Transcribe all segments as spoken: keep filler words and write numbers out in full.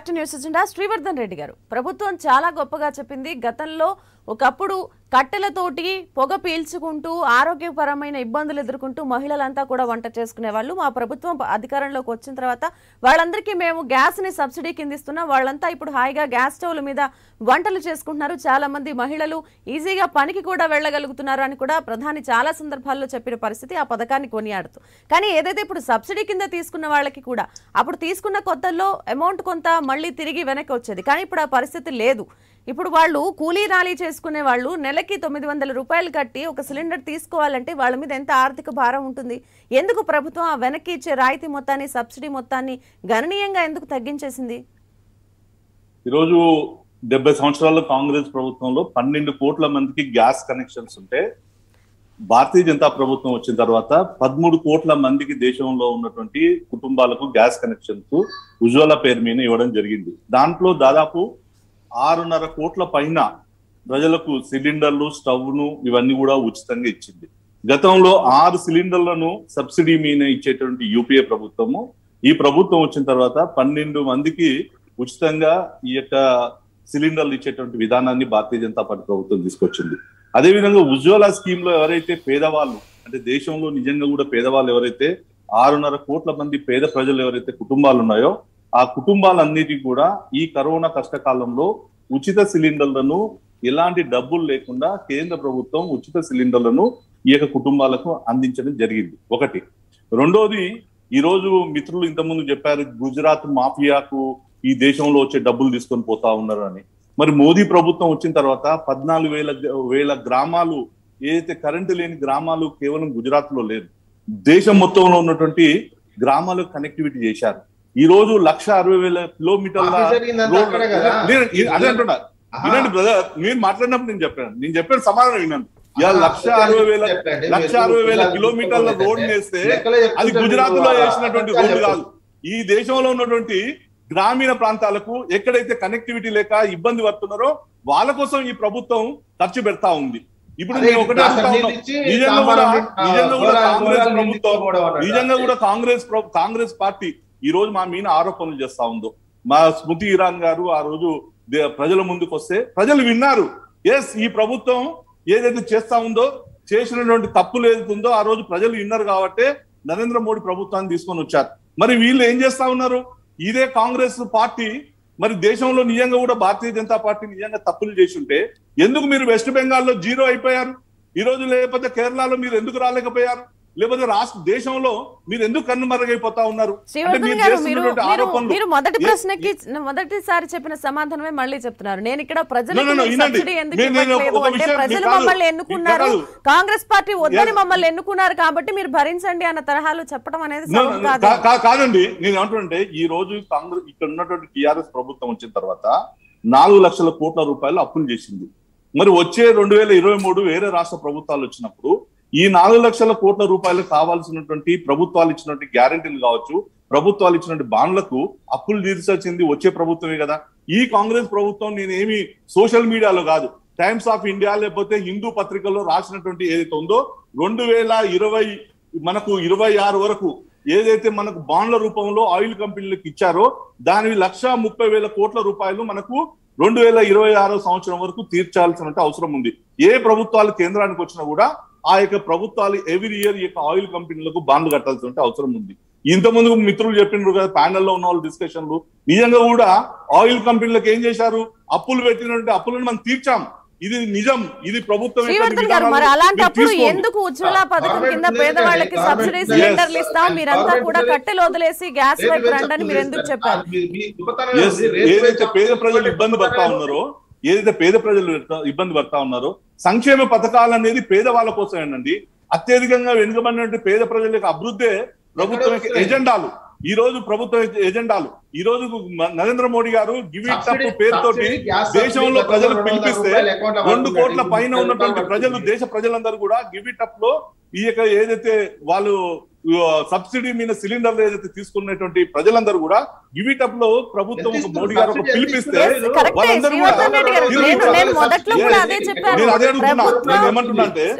Back to news agenda. Srivardhan Reddy గారు, ప్రభుత్వం చాలా గొప్పగా చెప్పింది. గతంలో ఒకప్పుడు కట్టెలతోటి పొగ పీల్చుకుంటూ ఆరోగ్యపరమైన ఇబ్బందులు ఎదుర్కొంటూ మహిళలంతా కూడా వంట చేసుకునే వాళ్ళు. మా ప్రభుత్వం అధికారంలోకి వచ్చిన తర్వాత వాళ్ళందరికీ మేము గ్యాస్ ని సబ్సిడీ కింద ఇస్తున్నాం. వాళ్ళంతా ఇప్పుడు హాయిగా గ్యాస్ స్టవ్ల మీద వంటలు చేసుకుంటున్నారు. చాలా మంది మహిళలు ఈజీగా పనికి కూడా వెళ్ళగలుగుతున్నారు అని కూడా ప్రధాని చాలా సందర్భాల్లో చెప్పిన పరిస్థితి. ఆ పథకాన్ని కొనియాడుతూ కానీ ఏదైతే ఇప్పుడు సబ్సిడీ కింద తీసుకున్న వాళ్ళకి కూడా అప్పుడు తీసుకున్న కొత్తల్లో అమౌంట్ కొంత మళ్ళీ తిరిగి వెనక్కి వచ్చేది. కానీ ఇప్పుడు ఆ పరిస్థితి లేదు. ఇప్పుడు వాళ్ళు కూలీ నాలీ చేసుకునే వాళ్ళు నెలకి తొమ్మిది వందల రూపాయలు కట్టి ఒక సిలిండర్ తీసుకోవాలంటే వాళ్ళ మీద ఎంత ఆర్థిక భారం ఉంటుంది? ఎందుకు ప్రభుత్వం ఆ వెనక్కి ఇచ్చే రాయితీ మొత్తాన్ని, సబ్సిడీ మొత్తాన్ని గణనీయంగా ఎందుకు తగ్గించేసింది? ఈరోజు డెబ్బై సంవత్సరాల కాంగ్రెస్ ప్రభుత్వంలో పన్నెండు కోట్ల మందికి గ్యాస్ కనెక్షన్స్ ఉంటే భారతీయ జనతా ప్రభుత్వం వచ్చిన తర్వాత పదమూడు కోట్ల మందికి దేశంలో ఉన్నటువంటి కుటుంబాలకు గ్యాస్ కనెక్షన్స్ ఉజ్వల పేరు మీద ఇవ్వడం జరిగింది. దాంట్లో దాదాపు ఆరున్నర కోట్ల పైన ప్రజలకు సిలిండర్లు, స్టవ్ను ఇవన్నీ కూడా ఉచితంగా ఇచ్చింది. గతంలో ఆరు సిలిండర్లను సబ్సిడీ మీద ఇచ్చేటువంటి యూపీఏ ప్రభుత్వము ఈ ప్రభుత్వం వచ్చిన తర్వాత పన్నెండు మందికి ఉచితంగా ఈ యొక్క సిలిండర్లు ఇచ్చేటువంటి విధానాన్ని భారతీయ జనతా పార్టీ ప్రభుత్వం తీసుకొచ్చింది. అదేవిధంగా ఉజ్వల స్కీమ్ లో ఎవరైతే పేదవాళ్ళు అంటే దేశంలో నిజంగా కూడా పేదవాళ్ళు ఎవరైతే ఆరున్నర కోట్ల మంది పేద ప్రజలు ఎవరైతే కుటుంబాలు ఉన్నాయో ఆ కుటుంబాలన్నిటికీ కూడా ఈ కరోనా కష్టకాలంలో ఉచిత సిలిండర్లను ఎలాంటి డబ్బులు లేకుండా కేంద్ర ప్రభుత్వం ఉచిత సిలిండర్లను ఈ యొక్క కుటుంబాలకు అందించడం జరిగింది. ఒకటి. రెండోది, ఈ రోజు మిత్రులు ఇంతకుముందు చెప్పారు గుజరాత్ మాఫియాకు ఈ దేశంలో వచ్చే డబ్బులు తీసుకొని పోతా ఉన్నారు అని. మరి మోదీ ప్రభుత్వం వచ్చిన తర్వాత పద్నాలుగు వేల వేల గ్రామాలు ఏదైతే కరెంటు లేని గ్రామాలు కేవలం గుజరాత్ లో లేదు, దేశం మొత్తంలో ఉన్నటువంటి గ్రామాలకు కనెక్టివిటీ చేశారు. ఈ రోజు లక్ష అరవై వేల కిలోమీటర్ల అదే అంటున్నా. వినండి బ్రదర్, మీరు మాట్లాడినప్పుడు నేను చెప్పాను నేను చెప్పాను సమాధానం వినండి. ఇవాళ లక్ష అరవై వేల లక్ష అరవై వేల కిలోమీటర్ల రోడ్ వేస్తే అది గుజరాత్ లో వేసినటువంటి రోడ్డు కాదు. ఈ దేశంలో ఉన్నటువంటి గ్రామీణ ప్రాంతాలకు ఎక్కడైతే కనెక్టివిటీ లేక ఇబ్బంది పడుతున్నారో వాళ్ళ కోసం ఈ ప్రభుత్వం ఖర్చు పెడతా ఉంది. ఇప్పుడు నేను ఒకటే నిజంగా కూడా నిజంగా కూడా కాంగ్రెస్ ప్రభుత్వం నిజంగా కూడా కాంగ్రెస్ కాంగ్రెస్ పార్టీ ఈ రోజు మా మీద ఆరోపణలు చేస్తా ఉందో, మా స్మృతి ఇరాన్ గారు ఆ రోజు ప్రజల ముందుకు వస్తే ప్రజలు విన్నారు. ఎస్, ఈ ప్రభుత్వం ఏదైతే చేస్తా ఉందో చేసినటువంటి తప్పులు ఏదైతే ఉందో ఆ రోజు ప్రజలు విన్నారు కాబట్టి నరేంద్ర మోడీ ప్రభుత్వాన్ని తీసుకొని వచ్చారు. మరి వీళ్ళు ఏం చేస్తా ఉన్నారు? ఇదే కాంగ్రెస్ పార్టీ మరి దేశంలో నిజంగా కూడా భారతీయ జనతా పార్టీ నిజంగా తప్పులు చేసి ఉంటే ఎందుకు మీరు వెస్ట్ బెంగాల్లో జీరో అయిపోయారు ఈ రోజు? లేకపోతే కేరళలో మీరు ఎందుకు రాలేకపోయారు? లేకపోతే రాష్ట్ర దేశంలో మీరు ఎందుకు కన్ను మరుగైపోతా ఉన్నారు? మీరు మొదటి ప్రశ్నకి మొదటిసారి చెప్పిన సమాధానమే మళ్ళీ చెప్తున్నారు. నేను ఇక్కడ ప్రజలు ప్రజలు మమ్మల్ని ఎన్నుకున్నారు, కాంగ్రెస్ పార్టీ వద్దని మమ్మల్ని ఎన్నుకున్నారు కాబట్టి మీరు భరించండి అన్న తరహాలో చెప్పడం అనేది కాదండి. నేను ఏమంటుంటే ఈ రోజు కాంగ్రెస్ ఇక్కడ ఉన్నటువంటి టిఆర్ఎస్ ప్రభుత్వం వచ్చిన తర్వాత నాలుగు లక్షల కోట్ల రూపాయలు అప్పులు చేసింది. మరి వచ్చే రెండు వేల ఇరవై మూడు వేరే రాష్ట్ర ప్రభుత్వాలు వచ్చినప్పుడు ఈ నాలుగు లక్షల కోట్ల రూపాయలు కావాల్సినటువంటి ప్రభుత్వాలు ఇచ్చినటువంటి గ్యారెంటీలు కావచ్చు, ప్రభుత్వాలు ఇచ్చినటువంటి బాండ్లకు అప్పులు తీర్చొచ్చింది వచ్చే ప్రభుత్వమే కదా. ఈ కాంగ్రెస్ ప్రభుత్వం నేనేమి సోషల్ మీడియాలో కాదు, టైమ్స్ ఆఫ్ ఇండియా లేకపోతే హిందూ పత్రికల్లో రాసినటువంటి ఏదైతే ఉందో రెండు వేల ఇరవై మనకు ఇరవై ఆరు వరకు ఏదైతే మనకు బాండ్ల రూపంలో ఆయిల్ కంపెనీలకు ఇచ్చారో దాని లక్ష ముప్పై వేల కోట్ల రూపాయలు మనకు రెండు వేల ఇరవై ఆరో సంవత్సరం వరకు తీర్చాల్సిన అవసరం ఉంది. ఏ ప్రభుత్వాలు కేంద్రానికి వచ్చినా కూడా ఆ యొక్క ప్రభుత్వాలు ఎవ్రీ ఇయర్ ఈ యొక్క ఆయిల్ కంపెనీలకు బాండ్లు కట్టాల్సిన అవసరం ఉంది. ఇంతకుముందు మిత్రులు చెప్పినారు కదా ప్యానెల్లో ఉన్న వాళ్ళు డిస్కషన్లు, నిజంగా కూడా ఆయిల్ కంపెనీలకు ఏం చేశారు? అప్పులు పెట్టినటువంటి అప్పులను మనం తీర్చాం. ఇది నిజం, ఇది ప్రభుత్వం. మరి అలాంటప్పుడు ఎందుకు ఉజ్వల పథకం కింద పేదవాళ్ళకి సబ్సిడీ సిలిండర్లు ఇస్తాం, మీరంతా కూడా కట్టెలు వదిలేసి గ్యాస్ వైపు రండి మీరు ఎందుకు చెప్పారు? ఏదైతే పేద ప్రజలు ఇబ్బంది పడతా ఉన్నారో ఏదైతే పేద ప్రజలు ఇబ్బంది పడతా ఉన్నారో సంక్షేమ పథకాలు అనేది పేదవాళ్ళ కోసమేనండి. అత్యధికంగా వెనుకబడినటువంటి పేద ప్రజల యొక్క అభివృద్ధే ప్రభుత్వం యొక్క ఎజెండాలు. ఈ రోజు ప్రభుత్వ ఎజెండాలు ఈ రోజు నరేంద్ర మోడీ గారు గివ్ ఇట్ అప్ పేరుతోటి దేశంలో ప్రజలు పిలిపిస్తే రెండు కోట్ల పైన ఉన్నటువంటి ప్రజలు దేశ ప్రజలందరూ కూడా గివ్ ఇట్ అప్ లో ఈ యొక్క ఏదైతే వాళ్ళు సబ్సిడీ మీద సిలిండర్లు ఏదైతే తీసుకున్నటువంటి ప్రజలందరూ కూడా గివిటప్ లో ప్రభుత్వం మోడీ గారు ఒక పిలిపిస్తే వాళ్ళందరూ ఏమంటున్నా అంటే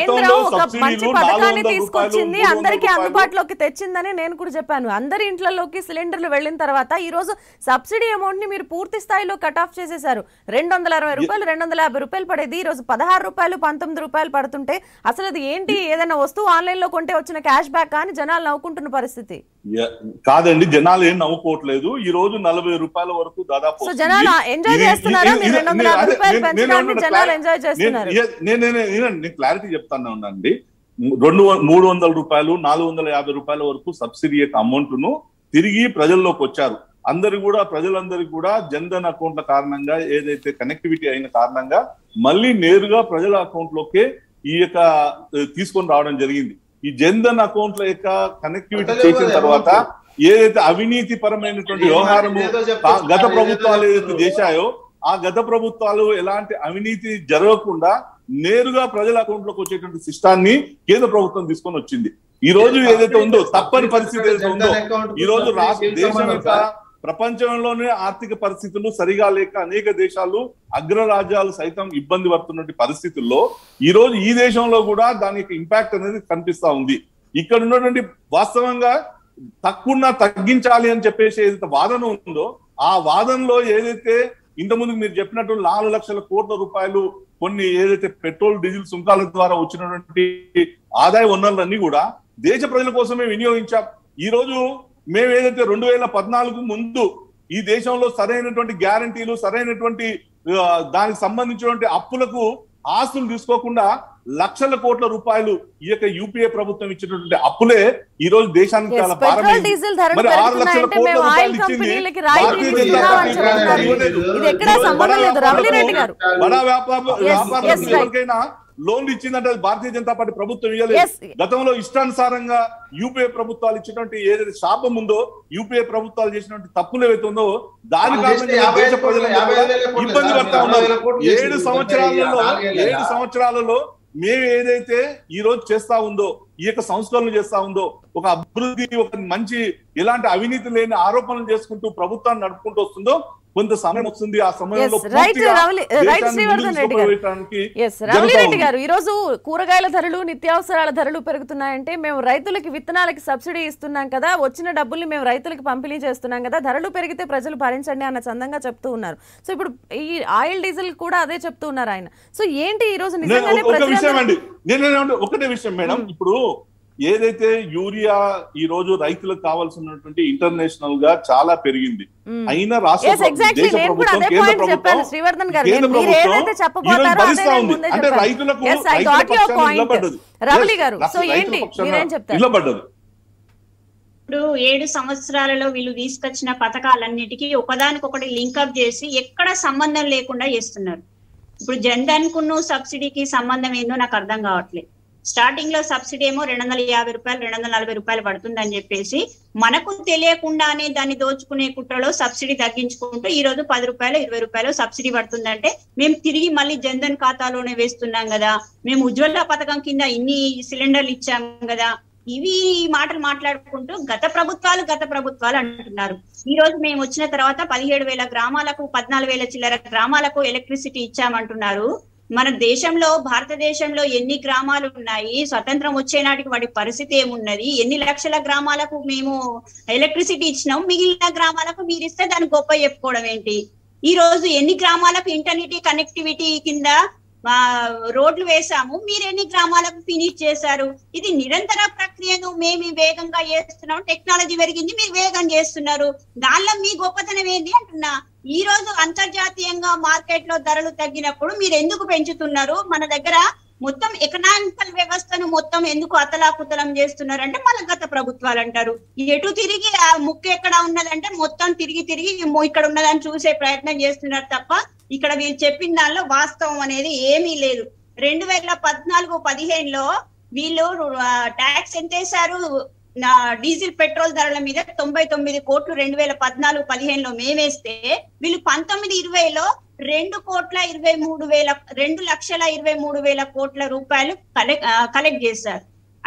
తీసుకొచ్చింది అందరికీ అందుబాటులోకి తెచ్చిందని నేను కూడా చెప్పాను. అందరి ఇంట్లోకి సిలిండర్లు వెళ్ళిన తర్వాత ఈ రోజు సబ్సిడీ అమౌంట్ ని మీరు పూర్తి స్థాయిలో కట్ ఆఫ్ చేసేశారు. రెండు వందల అరవై రూపాయలు రెండు వందల యాభై రూపాయలు పడేది ఈ రోజు పదహారు రూపాయలు పంతొమ్మిది రూపాయలు పడుతుంటే అసలు అది ఏంటి? ఏదైనా వస్తువు ఆన్లైన్ లో కొంటే వచ్చిన క్యాష్ బ్యాక్ కానీ జనాలు నవ్వుకుంటున్న పరిస్థితి కాదండి. జనాలు ఏం నవ్వుకోవట్లేదు. ఈ రోజు నలభై రూపాయల వరకు దాదాపు జనాలు ఎంజాయ్ చేస్తున్నారా? రెండు వందల యాభై రూపాయలు పెంచడాన్ని జనాలు ఎంజాయ్ చేస్తున్నారు. నేను క్లారిటీ చెప్తాను అండి. రెండు మూడు వందల రూపాయలు నాలుగు వందల యాభై రూపాయల వరకు సబ్సిడీ యొక్క అమౌంట్ ను తిరిగి ప్రజల్లోకి వచ్చారు. అందరు కూడా ప్రజలందరికీ కూడా జన్ధన్ అకౌంట్ల కారణంగా ఏదైతే కనెక్టివిటీ అయిన కారణంగా మళ్ళీ నేరుగా ప్రజల అకౌంట్ లోకే ఈ యొక్క తీసుకొని రావడం జరిగింది. ఈ జన్ధన్ అకౌంట్ల యొక్క కనెక్టివిటీ చేసిన తర్వాత ఏదైతే అవినీతి పరమైనటువంటి వ్యవహారము గత ప్రభుత్వాలు ఏదైతే చేశాయో ఆ గత ప్రభుత్వాలు ఎలాంటి అవినీతి జరగకుండా నేరుగా ప్రజల అకౌంట్ లోకి వచ్చేటువంటి సిస్టాన్ని కేంద్ర ప్రభుత్వం తీసుకొని వచ్చింది. ఈ రోజు ఏదైతే ఉందో తప్పని పరిస్థితి ఏదైతే ఉందో ఈ రోజు రాష్ట్ర దేశం యొక్క ప్రపంచంలోనే ఆర్థిక పరిస్థితులు సరిగా లేక అనేక దేశాలు అగ్రరాజ్యాలు సైతం ఇబ్బంది పడుతున్న పరిస్థితుల్లో ఈ రోజు ఈ దేశంలో కూడా దాని యొక్క ఇంపాక్ట్ అనేది కనిపిస్తా ఉంది. ఇక్కడ ఉన్నటువంటి వాస్తవంగా తక్కువ తగ్గించాలి అని చెప్పేసి ఏదైతే వాదన ఉందో ఆ వాదనలో ఏదైతే ఇంతకుముందు మీరు చెప్పినట్టు నాలుగు లక్షల కోట్ల రూపాయలు కొన్ని ఏదైతే పెట్రోల్ డీజిల్ సుంకాల ద్వారా వచ్చినటువంటి ఆదాయ వనరులన్నీ కూడా దేశ ప్రజల కోసమే వినియోగించాం. ఈ రోజు మేము ఏదైతే రెండు వేల పద్నాలుగు ముందు ఈ దేశంలో సరైనటువంటి గ్యారంటీలు సరైనటువంటి దానికి సంబంధించినటువంటి అప్పులకు ఆస్తులు తీసుకోకుండా లక్షల కోట్ల రూపాయలు ఈ యొక్క యూపీఏ ప్రభుత్వం ఇచ్చినటువంటి అప్పులే ఈ రోజు దేశానికి చాలా భారమైంది. మరి ఆరు లక్షల కోట్ల రూపాయలు ఇచ్చింది బడా వ్యాపార వ్యాపారులకు ఎవరికైనా లోన్లు ఇచ్చిందంటే భారతీయ జనతా పార్టీ ప్రభుత్వం ఇవ్వలేదు. గతంలో ఇష్టానుసారంగా యూపీఏ ప్రభుత్వాలు ఇచ్చినటువంటి ఏదైతే శాపం ఉందో యూపీఏ ప్రభుత్వాలు చేసినటువంటి తప్పులు ఏవైతే ఉందో దాని కారణంగా దేశ ప్రజలందరూ ఇబ్బంది పడతా ఉన్నారు. ఏడు సంవత్సరాలలో ఏడు సంవత్సరాలలో మేము ఏదైతే ఈ రోజు చేస్తా ఉందో ఈ యొక్క సంస్కరణలు చేస్తా ఉందో ఒక అభివృద్ధి ఒక మంచి ఎలాంటి అవినీతి లేని ఆరోపణలు చేసుకుంటూ ప్రభుత్వాన్ని నడుపుకుంటూ వస్తుందో కొంత సమయం వస్తుంది. ఆ సమయంలో ఈ రోజు కూరగాయల ధరలు నిత్యావసరాల ధరలు పెరుగుతున్నాయంటే మేము రైతులకి విత్తనాలకి సబ్సిడీ ఇస్తున్నాం కదా, వచ్చిన డబ్బుల్ని మేము రైతులకు పంపిణీ చేస్తున్నాం కదా, ధరలు పెరిగితే ప్రజలు భరించండి అన్న చందంగా చెప్తూ ఉన్నారు. సో ఇప్పుడు ఈ ఆయిల్ డీజిల్ కూడా అదే చెప్తూ ఉన్నారు ఆయన. సో ఏంటి ఈ రోజు నిజంగానే ఒకటే విషయం మేడం, ఇప్పుడు ఏదైతే యూరియా ఈ రోజు రైతులకు కావాల్సినటువంటి ఇంటర్నేషనల్ గా చాలా పెరిగింది. అయినా రాష్ట్ర అంటే రైతులకు నిలబడ్డదు. ఇప్పుడు ఏడు సంవత్సరాలలో వీళ్ళు తీసుకొచ్చిన పథకాలన్నిటికీ ఒకదానికొకటి లింకప్ చేసి ఎక్కడ సంబంధం లేకుండా చేస్తున్నారు. ఇప్పుడు జన్ధన్ కును సబ్సిడీకి సంబంధం ఏందో నాకు అర్థం కావట్లేదు. స్టార్టింగ్ లో సబ్సిడీ ఏమో రెండు వందల యాభై రూపాయలు రెండు వందల నలభై రూపాయలు పడుతుంది అని చెప్పేసి మనకు తెలియకుండానే దాన్ని దోచుకునే కుట్రలో సబ్సిడీ తగ్గించుకుంటూ ఈ రోజు పది రూపాయలు ఇరవై రూపాయలు సబ్సిడీ పడుతుందంటే మేము తిరిగి మళ్ళీ జన్ధన్ ఖాతాలోనే వేస్తున్నాం కదా, మేము ఉజ్వల పథకం కింద ఇన్ని సిలిండర్లు ఇచ్చాం కదా, ఇవి మాటలు మాట్లాడుకుంటూ గత ప్రభుత్వాలు గత ప్రభుత్వాలు అంటున్నారు. ఈ రోజు మేము వచ్చిన తర్వాత పదిహేడు వేల గ్రామాలకు పద్నాలుగు వేల చిల్లర గ్రామాలకు ఎలక్ట్రిసిటీ ఇచ్చామంటున్నారు. మన దేశంలో భారతదేశంలో ఎన్ని గ్రామాలు ఉన్నాయి, స్వతంత్రం వచ్చే నాటికి వాటి పరిస్థితి ఏమున్నది, ఎన్ని లక్షల గ్రామాలకు మేము ఎలక్ట్రిసిటీ ఇచ్చినాం, మిగిలిన గ్రామాలకు మీరు ఇస్తే దాన్ని గొప్ప చెప్పుకోవడం ఏంటి? ఈ రోజు ఎన్ని గ్రామాలకు ఇంటర్నెట్ కనెక్టివిటీ కింద రోడ్లు వేసాము, మీరు ఎన్ని గ్రామాలకు ఫినిష్ చేశారు? ఇది నిరంతర ప్రక్రియను మేము వేగంగా చేస్తున్నాం, టెక్నాలజీ పెరిగింది మీరు వేగం చేస్తున్నారు, దానిలో మీ గొప్పతనం ఏంటి అంటున్నా. ఈ రోజు అంతర్జాతీయంగా మార్కెట్ లో ధరలు తగ్గినప్పుడు మీరు ఎందుకు పెంచుతున్నారు? మన దగ్గర మొత్తం ఎకనామికల్ వ్యవస్థను మొత్తం ఎందుకు అతలాకుతలం చేస్తున్నారంటే మళ్ళీ గత ప్రభుత్వాలు అంటారు. ఎటు తిరిగి ఆ ముక్కు ఎక్కడ ఉన్నదంటే మొత్తం తిరిగి తిరిగి ఇక్కడ ఉన్నదని చూసే ప్రయత్నం చేస్తున్నారు తప్ప ఇక్కడ వీళ్ళు చెప్పిన దానిలో వాస్తవం అనేది ఏమీ లేదు. రెండు వేల పద్నాలుగు పదిహేనులో వీళ్ళు ట్యాక్స్ ఎంత వేశారు డీజిల్ పెట్రోల్ ధరల మీద? తొంభై తొమ్మిది కోట్లు రెండు వేల పద్నాలుగు పదిహేనులో మేమేస్తే వీళ్ళు పంతొమ్మిది ఇరవైలో రెండు కోట్ల ఇరవై మూడు వేల రెండు లక్షల ఇరవై మూడు వేల కోట్ల రూపాయలు కలెక్ట్ కలెక్ట్ చేశారు.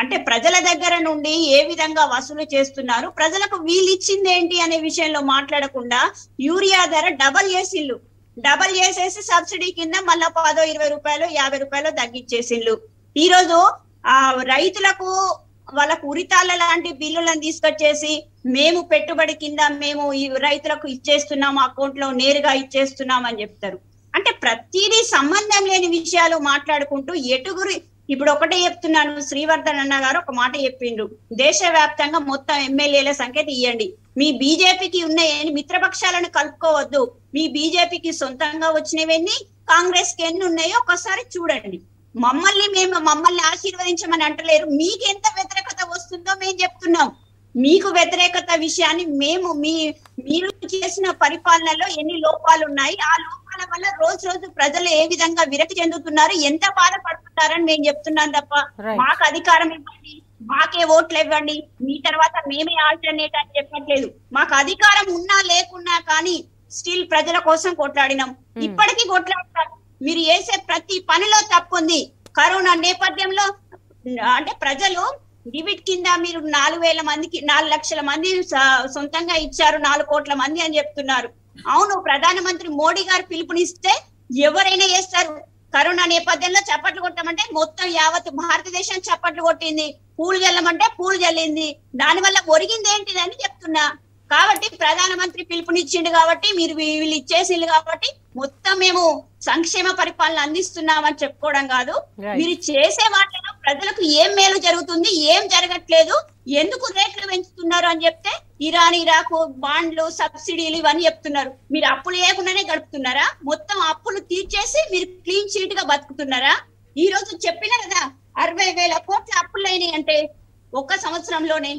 అంటే ప్రజల దగ్గర నుండి ఏ విధంగా వసూలు చేస్తున్నారు, ప్రజలకు వీళ్ళు ఇచ్చింది ఏంటి అనే విషయంలో మాట్లాడకుండా యూరియా ధర డబల్ చేసిళ్ళు, డబల్ చేసేసి సబ్సిడీ కింద మళ్ళా పదో ఇరవై రూపాయలు యాభై రూపాయలు తగ్గించేసిళ్ళు. ఈ రోజు ఆ రైతులకు వాళ్ళకు ఉరితాళ్ళ లాంటి బిల్లులను తీసుకొచ్చేసి మేము పెట్టుబడి కింద మేము ఈ రైతులకు ఇచ్చేస్తున్నాం, అకౌంట్ లో నేరుగా ఇచ్చేస్తున్నాం అని చెప్తారు. అంటే ప్రతిదీ సంబంధం లేని విషయాలు మాట్లాడుకుంటూ ఎటుగురి ఇప్పుడు ఒకటే చెప్తున్నాను, శ్రీవర్ధన్ అన్న గారు ఒక మాట చెప్పిండ్రు, దేశవ్యాప్తంగా మొత్తం ఎమ్మెల్యేల సంఖ్య తీయండి, మీ బీజేపీకి ఉన్నాయని మిత్రపక్షాలను కలుపుకోవద్దు, మీ బీజేపీకి సొంతంగా వచ్చినవన్నీ కాంగ్రెస్ కి ఎన్ని ఉన్నాయో ఒకసారి చూడండి. మమ్మల్ని మేము మమ్మల్ని ఆశీర్వదించమని అంటలేరు, మీకు ఎంత వ్యతిరేకత వస్తుందో మేము చెప్తున్నాం. మీకు వ్యతిరేకత విషయాన్ని మేము మీ మీరు చేసిన పరిపాలనలో ఎన్ని లోపాలు ఉన్నాయి, ఆ లోపాల వల్ల రోజు రోజు ప్రజలు ఏ విధంగా విరక్తి చెందుతున్నారు, ఎంత బాధపడుతున్నారని మేము చెప్తున్నాం తప్ప మాకు అధికారం ఇవ్వండి, మాకే ఓట్లు ఇవ్వండి, మీ తర్వాత మేమే ఆల్టర్నేట్ అని చెప్పట్లేదు. మాకు అధికారం ఉన్నా లేకున్నా కానీ స్టిల్ ప్రజల కోసం కొట్లాడినాం, ఇప్పటికీ కొట్లాడతాం. మీరు చేసే ప్రతి పనిలో తప్పు ఉంది. కరోనా నేపథ్యంలో అంటే ప్రజలు డిబిట్ కింద మీరు నాలుగు వేల మందికి నాలుగు లక్షల మంది సొంతంగా ఇచ్చారు, నాలుగు కోట్ల మంది అని చెప్తున్నారు. అవును, ప్రధానమంత్రి మోడీ గారు పిలుపునిస్తే ఎవరైనా చేస్తారు. కరోనా నేపథ్యంలో చప్పట్లు కొట్టమంటే మొత్తం యావత్ భారతదేశం చప్పట్లు కొట్టింది, పూలు జల్లమంటే పూలు జల్లింది, దానివల్ల ఒరిగింది ఏంటిదని చెప్తున్నా. కాబట్టి ప్రధానమంత్రి పిలుపునిచ్చిండు కాబట్టి మీరు వీళ్ళు ఇచ్చేసిండు కాబట్టి మొత్తం మేము సంక్షేమ పరిపాలన అందిస్తున్నామని చెప్పుకోవడం కాదు, మీరు చేసే వాటిలో ప్రజలకు ఏం మేలు జరుగుతుంది, ఏం జరగట్లేదు, ఎందుకు రేట్లు పెంచుతున్నారు అని చెప్తే ఇరాన్ ఇరాక్ బాండ్లు సబ్సిడీలు ఇవన్నీ చెప్తున్నారు. మీరు అప్పులు లేకుండానే గడుపుతున్నారా? మొత్తం అప్పులు తీర్చేసి మీరు క్లీన్ చీట్ గా బతుకుతున్నారా? ఈ రోజు చెప్పిన కదా అరవై వేల కోట్ల అప్పులు అయినాయి అంటే ఒక్క సంవత్సరంలోనే.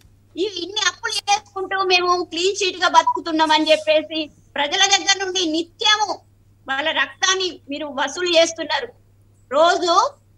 ఈ ఇన్ని అప్పులు చేసుకుంటూ మేము క్లీన్ చీట్ గా బతుకుతున్నాం అని చెప్పేసి ప్రజల దగ్గర నుండి నిత్యము వాళ్ళ రక్తాన్ని మీరు వసూలు చేస్తున్నారు. రోజు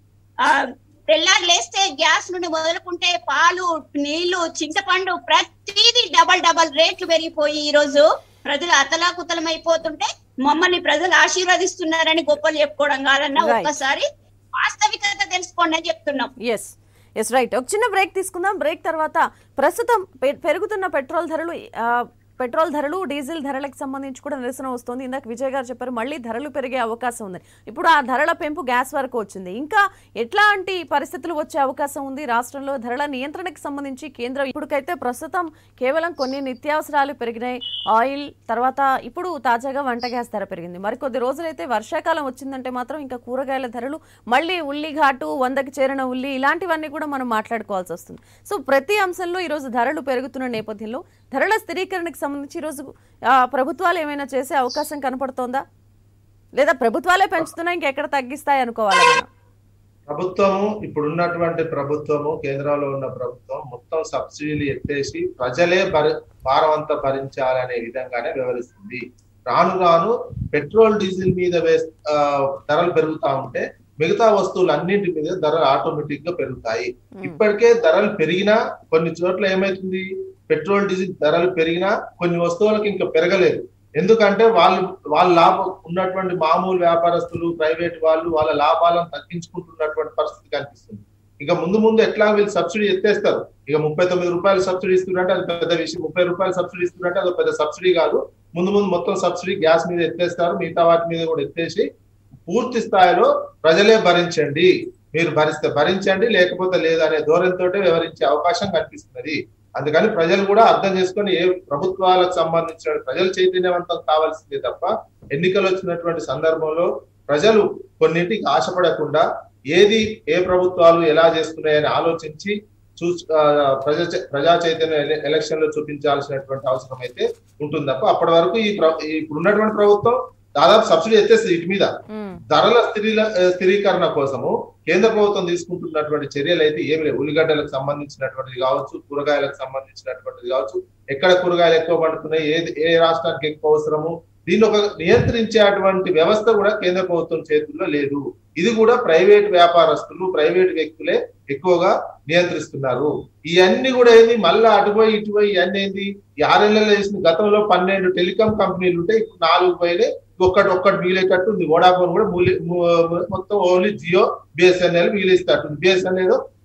ఆ తెల్లారు లేస్తే గ్యాస్ నుండి మొదలుకుంటే పాలు నీళ్లు చింతపండు ప్రతిదీ డబల్ డబల్ రేట్లు పెరిగిపోయి ఈ రోజు ప్రజలు అతలాకుతలం అయిపోతుంటే మమ్మల్ని ప్రజలు ఆశీర్వదిస్తున్నారని గొప్పలు చెప్పుకోవడం కాదన్నా ఒక్కసారి వాస్తవికత తెలుసుకోండి అని చెప్తున్నాం. Yes yes right. ఒక చిన్న బ్రేక్ తీసుకుందాం. బ్రేక్ తర్వాత ప్రస్తుతం పెరుగుతున్న పెట్రోల్ ధరలు పెట్రోల్ ధరలు డీజిల్ ధరలకు సంబంధించి కూడా నిరసన వస్తుంది. ఇందాక విజయ్ గారు చెప్పారు మళ్ళీ ధరలు పెరిగే అవకాశం ఉంది. ఇప్పుడు ఆ ధరల పెంపు గ్యాస్ వరకు వచ్చింది. ఇంకా ఎట్లాంటి పరిస్థితులు వచ్చే అవకాశం ఉంది రాష్ట్రంలో ధరల నియంత్రణకు సంబంధించి కేంద్రం ఇప్పటికైతే ప్రస్తుతం కేవలం కొన్ని నిత్యావసరాలు పెరిగినాయి, ఆయిల్, తర్వాత ఇప్పుడు తాజాగా వంట గ్యాస్ ధర పెరిగింది. మరికొద్ది రోజులైతే వర్షాకాలం వచ్చిందంటే మాత్రం ఇంకా కూరగాయల ధరలు మళ్ళీ ఉల్లి ఘాటు వందకి చేరిన ఉల్లి ఇలాంటివన్నీ కూడా మనం మాట్లాడుకోవాల్సి వస్తుంది. సో ప్రతి అంశంలో ఈరోజు ధరలు పెరుగుతున్న నేపథ్యంలో ధరల స్థిరీకరణకు సంబంధించి ఈరోజు ప్రభుత్వాలు ఏమైనా చేసే అవకాశం కనపడుతోందా, లేదా ప్రభుత్వాలే పెంచుతున్నా ఇంకెక్కడ తగ్గిస్తాయి అనుకోవాలి? ప్రభుత్వము ఇప్పుడున్నటువంటి ప్రభుత్వము కేంద్రంలో ఉన్న ప్రభుత్వం మొత్తం సబ్సిడీలు ఎత్తేసి ప్రజలే భారం అంతా భరించాలనే విధంగానే వ్యవహరిస్తుంది. రాను రాను పెట్రోల్ డీజిల్ మీద వేస్ ధరలు పెరుగుతా ఉంటే మిగతా వస్తువులు అన్నింటి మీద ధరలు ఆటోమేటిక్ గా పెరుగుతాయి. ఇప్పటికే ధరలు పెరిగినా కొన్ని చోట్ల ఏమైతుంది, పెట్రోల్ డీజిల్ ధరలు పెరిగినా కొన్ని వస్తువులకు ఇంకా పెరగలేదు. ఎందుకంటే వాళ్ళు వాళ్ళ లాభం ఉన్నటువంటి మామూలు వ్యాపారస్తులు ప్రైవేట్ వాళ్ళు వాళ్ళ లాభాలను తగ్గించుకుంటున్నటువంటి పరిస్థితి కనిపిస్తుంది. ఇక ముందు ముందు ఎట్లా వీళ్ళు సబ్సిడీ ఎత్తేస్తారు. ఇక ముప్పై తొమ్మిది రూపాయలు సబ్సిడీ ఇస్తున్నట్టే అది పెద్ద విషయం, ముప్పై రూపాయలు సబ్సిడీ ఇస్తున్నట్టే అది పెద్ద సబ్సిడీ కాదు. ముందు ముందు మొత్తం సబ్సిడీ గ్యాస్ మీద ఎత్తేస్తారు, మిగతా వాటి మీద కూడా ఎత్తేసి పూర్తి స్థాయిలో ప్రజలే భరించండి, మీరు భరిస్తే భరించండి లేకపోతే లేదనే ధోరణితో వ్యవహరించే అవకాశం కనిపిస్తున్నది. అందుకని ప్రజలు కూడా అర్థం చేసుకొని ఏ ప్రభుత్వాలకు సంబంధించిన ప్రజలు చైతన్యవంతం కావాల్సిందే తప్ప ఎన్నికలు వచ్చినటువంటి సందర్భంలో ప్రజలు కొన్నింటికి ఆశపడకుండా ఏది ఏ ప్రభుత్వాలు ఎలా చేస్తున్నాయని ఆలోచించి చూ ప్రజా ప్రజా చైతన్య ఎలక్షన్ లో చూపించాల్సినటువంటి అవసరం అయితే ఉంటుంది తప్ప అప్పటి వరకు ఈ ఇప్పుడు ఉన్నటువంటి ప్రభుత్వం దాదాపు సబ్సిడీ ఎత్తేస్తుంది. వీటి మీద ధరల స్థిరీ స్థిరీకరణ కోసము కేంద్ర ప్రభుత్వం తీసుకుంటున్నటువంటి చర్యలు అయితే ఏమి లేవు. ఉల్లిగడ్డలకు సంబంధించినటువంటిది కావచ్చు, కూరగాయలకు సంబంధించినటువంటిది కావచ్చు, ఎక్కడ కూరగాయలు ఎక్కువ పండుతున్నాయి, ఏ ఏ రాష్ట్రానికి ఎక్కువ అవసరము, దీన్ని ఒక నియంత్రించేటువంటి వ్యవస్థ కూడా కేంద్ర ప్రభుత్వం చేతుల్లో లేదు. ఇది కూడా ప్రైవేట్ వ్యాపారస్తులు ప్రైవేట్ వ్యక్తులే ఎక్కువగా నియంత్రిస్తున్నారు. ఇవన్నీ కూడా ఏంది మళ్ళా అటుపోయి ఇటుపోయి ఇవన్నీ ఏంది ఆరేళ్లలో చేసిన గతంలో పన్నెండు టెలికాం కంపెనీలు ఉంటే ఇప్పుడు నాలుగు పోయినాయి, ఒక్కటి ఒక్కటి మిగిలేటట్టు ఉంది. వోడాఫోన్ కూడా మొత్తం ఓన్లీ జియో బిఎస్ఎన్ఎల్ మిగిలిస్తట్టుంది. బిఎస్ఎన్ఎల్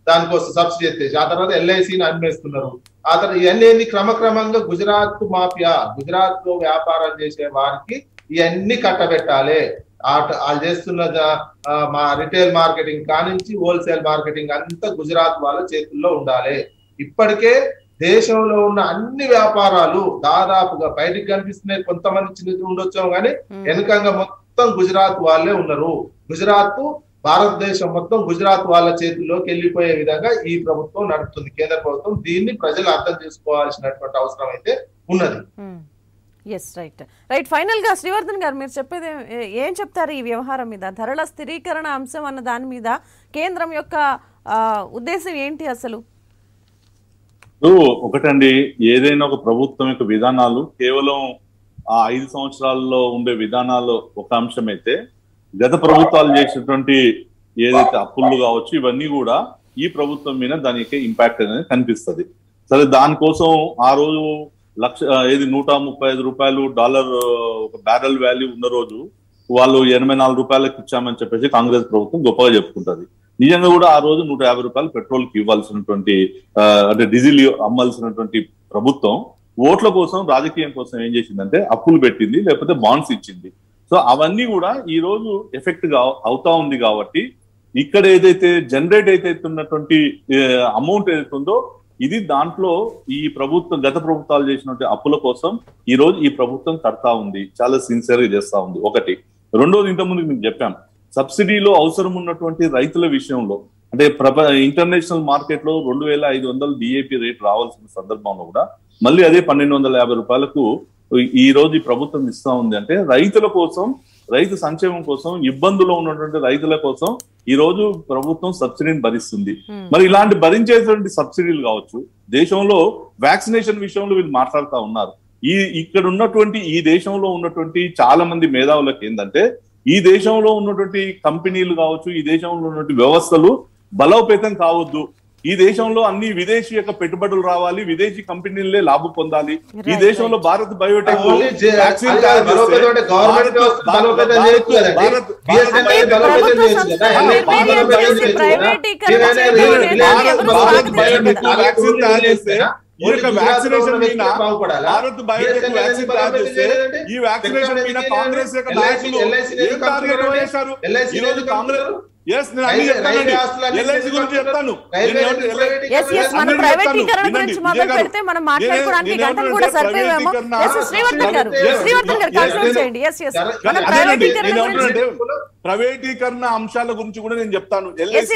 దానికోసం సబ్సిడీ ఎత్తేసి ఆ తర్వాత ఎల్ఐసిని అమ్మేస్తున్నారు. ఆ తర్వాత ఇవన్నీ క్రమక్రమంగా గుజరాత్ మాఫియా, గుజరాత్ లో వ్యాపారం చేసే వారికి ఇవన్నీ కట్టబెట్టాలి. వాళ్ళు చేస్తున్న మా రిటైల్ మార్కెటింగ్ కానించి హోల్సేల్ మార్కెటింగ్ అంతా గుజరాత్ వాళ్ళ చేతుల్లో ఉండాలి. ఇప్పటికే దేశంలో ఉన్న అన్ని వ్యాపారాలు దాదాపుగా బయటికి కనిపిస్తున్నాయి, కొంతమంది చిన్న ఉండొచ్చాము కానీ వెనుకంగా మొత్తం గుజరాత్ వాళ్ళే ఉన్నారు. గుజరాత్ భారతదేశం మొత్తం గుజరాత్ వాళ్ళ చేతుల్లోకి వెళ్ళిపోయే విధంగా ఈ ప్రభుత్వం నడుపుతుంది, కేంద్ర ప్రభుత్వం. దీన్ని ప్రజలు అర్థం చేసుకోవాల్సినటువంటి అవసరం అయితే ఉన్నది. ఎస్ రైట్ రైట్ ఫైనల్ గా శ్రీవర్ధన్ గారు మీరు చెప్పేది ఏం చెప్తారు ఈ వ్యవహారం మీద? ధరల స్థిరీకరణ అంశం అన్న దాని మీద కేంద్రం యొక్క ఉద్దేశం ఏంటి అసలు? ఒకటండి, ఏదైనా ఒక ప్రభుత్వం యొక్క విధానాలు కేవలం ఆ ఐదు సంవత్సరాల్లో ఉండే విధానాలు ఒక అంశం అయితే, గత ప్రభుత్వాలు చేసినటువంటి ఏదైతే అప్పులు కావచ్చు ఇవన్నీ కూడా ఈ ప్రభుత్వం మీద దాని యొక్క ఇంపాక్ట్ అనేది కనిపిస్తుంది. సరే, దానికోసం ఆ రోజు లక్ష ఏది నూట ముప్పై ఐదు రూపాయలు డాలర్ ఒక బ్యారెల్ వాల్యూ ఉన్న రోజు వాళ్ళు ఎనభై నాలుగు రూపాయలకు ఇచ్చామని చెప్పేసి కాంగ్రెస్ ప్రభుత్వం గొప్పగా చెప్పుకుంటుంది. నిజంగా కూడా ఆ రోజు నూట యాభై రూపాయలు పెట్రోల్ కి ఇవ్వాల్సినటువంటి అంటే డీజిల్ అమ్మాల్సినటువంటి ప్రభుత్వం ఓట్ల కోసం, రాజకీయం కోసం ఏం చేసిందంటే అప్పులు పెట్టింది, లేకపోతే బాండ్స్ ఇచ్చింది. సో అవన్నీ కూడా ఈ రోజు ఎఫెక్ట్ గా అవుతా ఉంది. కాబట్టి ఇక్కడ ఏదైతే జనరేట్ అయితే ఉన్నటువంటి అమౌంట్ ఏదైతే ఉందో ఇది దాంట్లో ఈ ప్రభుత్వం గత ప్రభుత్వాలు చేసినటువంటి అప్పుల కోసం ఈ రోజు ఈ ప్రభుత్వం కడతా ఉంది, చాలా సిన్సియర్ గా చేస్తా ఉంది. ఒకటి. రెండోది, ఇంతకుముందు మీకు చెప్పాం, సబ్సిడీలో అవసరం ఉన్నటువంటి రైతుల విషయంలో అంటే ప్రప ఇంటర్నేషనల్ మార్కెట్ లో రెండు వేల ఐదు వందలు డిఏపి రేట్ రావాల్సిన సందర్భంలో కూడా మళ్ళీ అదే పన్నెండు వందల యాభై రూపాయలకు ఈ రోజు ఈ ప్రభుత్వం ఇస్తా ఉంది. అంటే రైతుల కోసం, రైతు సంక్షేమం కోసం, ఇబ్బందులో ఉన్నటువంటి రైతుల కోసం ఈ రోజు ప్రభుత్వం సబ్సిడీని భరిస్తుంది. మరి ఇలాంటి భరించేటువంటి సబ్సిడీలు కావచ్చు, దేశంలో వ్యాక్సినేషన్ విషయంలో వీళ్ళు మాట్లాడుతూ ఉన్నారు. ఈ ఇక్కడ ఉన్నటువంటి ఈ దేశంలో ఉన్నటువంటి చాలా మంది మేధావులకు ఏంటంటే ఈ దేశంలో ఉన్నటువంటి కంపెనీలు కావచ్చు, ఈ దేశంలో ఉన్నటువంటి వ్యవస్థలు బలోపేతం కావద్దు, ఈ దేశంలో అన్ని విదేశీ యొక్క పెట్టుబడులు రావాలి, విదేశీ కంపెనీలే లాభం పొందాలి. ఈ దేశంలో భారత్ బయోటెక్ వ్యాక్సిన్ తయారు చేస్తే ఈ యొక్క వ్యాక్సినేషన్ మీద భారత్ బయోటెక్ వ్యాక్సిన్ తయారు చేస్తే ఈ వ్యాక్సినేషన్ మీద కాంగ్రెస్ యొక్క నాయకులు ఏం టార్గెట్ చేశారు? ఈ రోజు కాంగ్రెస్ ఎస్ నేను అన్ని చెప్తానండి, ఎల్ఐసి గురించి చెప్తాను. ప్రైవేటీకరణ అంశాల గురించి కూడా నేను చెప్తాను.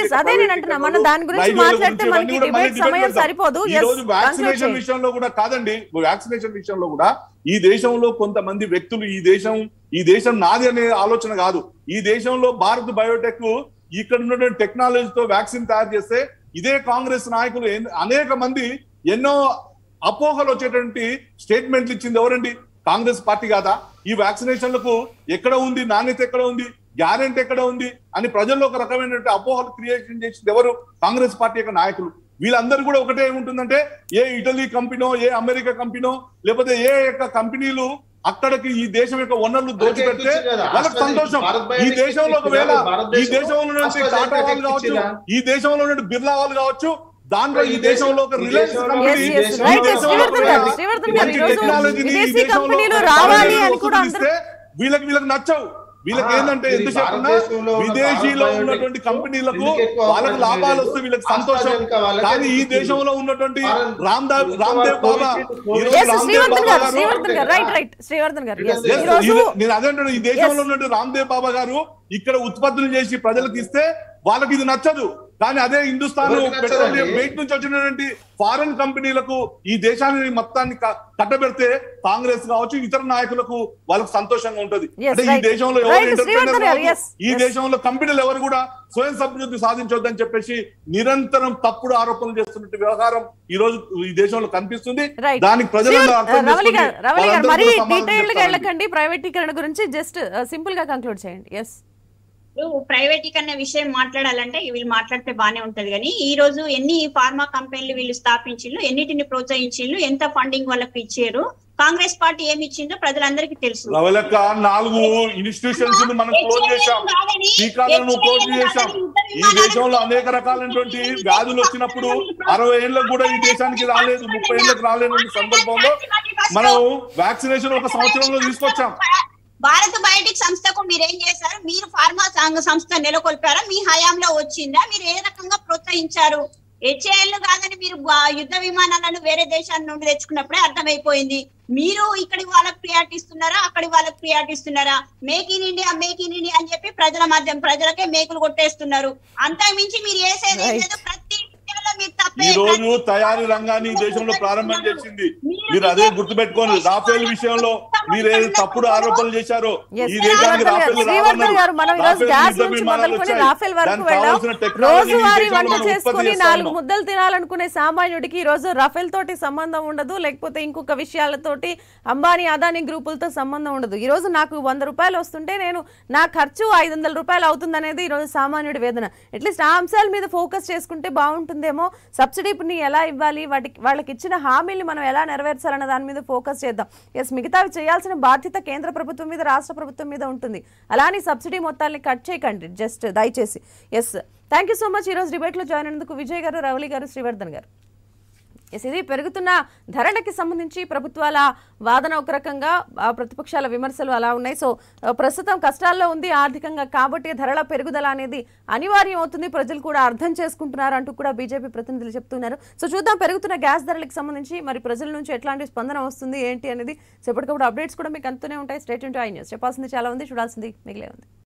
వ్యాక్సినేషన్ విషయంలో కూడా కాదండి, వ్యాక్సినేషన్ విషయంలో కూడా ఈ దేశంలో కొంతమంది వ్యక్తులు ఈ దేశం ఈ దేశం నాది అనే ఆలోచన కాదు. ఈ దేశంలో భారత్ బయోటెక్ ఇక్కడ ఉన్నటువంటి టెక్నాలజీతో వ్యాక్సిన్ తయారు చేస్తే ఇదే కాంగ్రెస్ నాయకులు అనేక మంది ఎన్నో అపోహలు వచ్చేటువంటి స్టేట్మెంట్లు ఇచ్చింది ఎవరండి? కాంగ్రెస్ పార్టీ కాదా? ఈ వ్యాక్సినేషన్లకు ఎక్కడ ఉంది నాణ్యత, ఎక్కడ ఉంది గ్యారెంటీ, ఎక్కడ ఉంది అని ప్రజల్లో ఒక రకమైనటువంటి అపోహలు క్రియేషన్ చేసింది ఎవరు? కాంగ్రెస్ పార్టీ యొక్క నాయకులు. వీళ్ళందరూ కూడా ఒకటే ఏముంటుందంటే ఏ ఇటలీ కంపెనో, ఏ అమెరికా కంపెనో, లేకపోతే ఏ యొక్క కంపెనీలు అక్కడికి ఈ దేశం యొక్క వనరులు దోచిపెడితే వాళ్ళకి సంతోషం. ఈ దేశంలో ఒకవేళ ఈ దేశంలో ఉన్నటువంటి టాటా వాళ్ళు కావచ్చు, ఈ దేశంలో ఉన్నటువంటి బిర్లా వాళ్ళు కావచ్చు, దాంట్లో ఈ దేశంలో ఒక రిలయన్స్ కంపెనీ టెక్నాలజీని ఈ దేశంలో ఇస్తే వీళ్ళకి వీళ్ళకి నచ్చవు. వీళ్ళకి ఏంటంటే ఎందుకు చెప్పినా విదేశీలో ఉన్నటువంటి కంపెనీలకు వాళ్ళకి లాభాలు వస్తే వీళ్ళకి సంతోషం. కానీ ఈ దేశంలో ఉన్నటువంటి రామ్దేవ్ రామ్దేవ్ బాబా నేను అదేంటాను, ఈ దేశంలో ఉన్నటువంటి రామ్దేవ్ బాబా గారు ఇక్కడ ఉత్పత్తులు చేసి ప్రజలకు ఇస్తే వాళ్ళకి ఇది నచ్చదు. కానీ అదే హిందుస్థాన్ పెట్రోలియం బయట నుంచి వచ్చినటువంటి ఫారెన్ కంపెనీలకు ఈ దేశాన్ని మొత్తాన్ని కట్టబెడితే కాంగ్రెస్ కావచ్చు ఇతర నాయకులకు వాళ్ళకు సంతోషంగా ఉంటది. అంటే ఈ దేశంలో ఎవరు ఎంటర్ప్రెన్యూర్స్, ఈ దేశంలో కంపెనీలు ఎవరు కూడా స్వయం సమృద్ధి సాధించొద్దని చెప్పేసి నిరంతరం తప్పుడు ఆరోపణలు చేస్తున్న వ్యవహారం ఈ రోజు ఈ దేశంలో కనిపిస్తుంది. దానికి ప్రజలందరూ ప్రైవేటీకరణ గురించి జస్ట్ సింపుల్ గా కంక్లూడ్ చేయండి. ఎస్, ప్రైవేటీకరణ విషయం మాట్లాడాలంటే వీళ్ళు మాట్లాడితే బానే ఉంటది. కానీ ఈ రోజు ఎన్ని ఫార్మా కంపెనీలు వీళ్ళు స్థాపించిండ్రు, ఎన్నిటిని ప్రోత్సహించిండ్రు, ఎంత ఫండింగ్ వాళ్ళకి ఇచ్చారు, కాంగ్రెస్ పార్టీ ఏమి ఇచ్చిందో ప్రజలందరికీ తెలుసు. రజలక నాలుగు ఇన్స్టిట్యూషన్స్ మనం క్లోజ్ చేశాం, టీకాలను క్లోజ్ చేశాం. ఈ దేశంలో అనేక రకాలైనటువంటి వ్యాధులు వచ్చినప్పుడు అరవై ఏళ్ళకు కూడా ఈ దేశానికి రాలేదు, ముప్పై ఏళ్ళకు రాలేని సందర్భంలో మనం వ్యాక్సినేషన్ ఒక సంవత్సరంలో తీసుకొచ్చాం. భారత బయోటెక్ సంస్థకు మీరేం చేశారు? మీరు ఫార్మా సంస్థ నెలకొల్పారా? మీ హయాంలో వచ్చిందా? మీరు ఏ రకంగా ప్రోత్సహించారు? హెచ్ఏఎల్ కాదని మీరు యుద్ధ విమానాలను వేరే దేశాల నుండి తెచ్చుకున్నప్పుడే అర్థమైపోయింది. మీరు ఇక్కడి వాళ్ళకి ప్రియారిటీ ఇస్తున్నారా, అక్కడి వాళ్ళకి ప్రియారిటీ ఇస్తున్నారా? Make in India make in India అని చెప్పి ప్రజల మధ్య ప్రజలకే మేకులు కొట్టేస్తున్నారు. అంతా మించి మీరు వేసేది లేదు. ప్రతి ఈ రోజు తయారీ రంగాన్ని దేశంలో ప్రారంభం చేసింది. మీరు అదే గుర్తుపెట్టుకోండి. రాఫేల్ విషయంలో మీరు ఏది తప్పుడు ఆరోపణలు చేశారో ఈ దేశానికి రాఫేల్ రోజువారీ వంట చేసుకుని నాలుగు ముద్దలు తినాలనుకునే సామాన్యుడికి ఈ రోజు రఫేల్ తోటి సంబంధం ఉండదు, లేకపోతే ఇంకొక విషయాలతోటి అంబానీ అదానీ గ్రూపులతో సంబంధం ఉండదు. ఈ రోజు నాకు వంద రూపాయలు వస్తుంటే నేను నా ఖర్చు ఐదు వందల రూపాయలు అవుతుంది అనేది ఈ రోజు సామాన్యుడి వేదన. అట్లీస్ట్ ఆ అంశాల మీద ఫోకస్ చేసుకుంటే బాగుంటుందేమో. సబ్సిడీని ఎలా ఇవ్వాలి, వాటికి వాళ్ళకి ఇచ్చిన హామీలు మనం ఎలా నెరవేర్చాలన్న దాని మీద ఫోకస్ చేద్దాం. ఎస్, మిగతావి చేయాల్సిన బాధ్యత కేంద్ర ప్రభుత్వం మీద, రాష్ట్ర ప్రభుత్వం మీద ఉంటుంది. అలానే సబ్సిడీ మొత్తాన్ని కట్ చేయకండి జస్ట్ దయచేసి. Yes, thank you so much. ఈరోజు డిబేట్లో జాయిన్ అయినందుకు విజయ్ గారు, రవలి గారు, శ్రీవర్ధన్ గారు. ఎస్, ఇది పెరుగుతున్న ధరలకి సంబంధించి ప్రభుత్వాల వాదన ఒక రకంగా, ప్రతిపక్షాల విమర్శలు అలా ఉన్నాయి. సో ప్రస్తుతం కష్టాల్లో ఉంది ఆర్థికంగా, కాబట్టి ధరల పెరుగుదల అనేది అనివార్యం అవుతుంది, ప్రజలు కూడా అర్థం చేసుకుంటున్నారు అంటూ కూడా బీజేపీ ప్రతినిధులు చెప్తున్నారు. సో చూద్దాం పెరుగుతున్న గ్యాస్ ధరలకు సంబంధించి మరి ప్రజల నుంచి ఎట్లాంటి స్పందన వస్తుంది ఏంటి అనేది. సో ఎప్పటికప్పుడు అప్డేట్స్ కూడా మీకు అంతూనే ఉంటాయి. State to I news. చెప్పాల్సింది చాలా ఉంది, చూడాల్సింది మిగిలే ఉంది.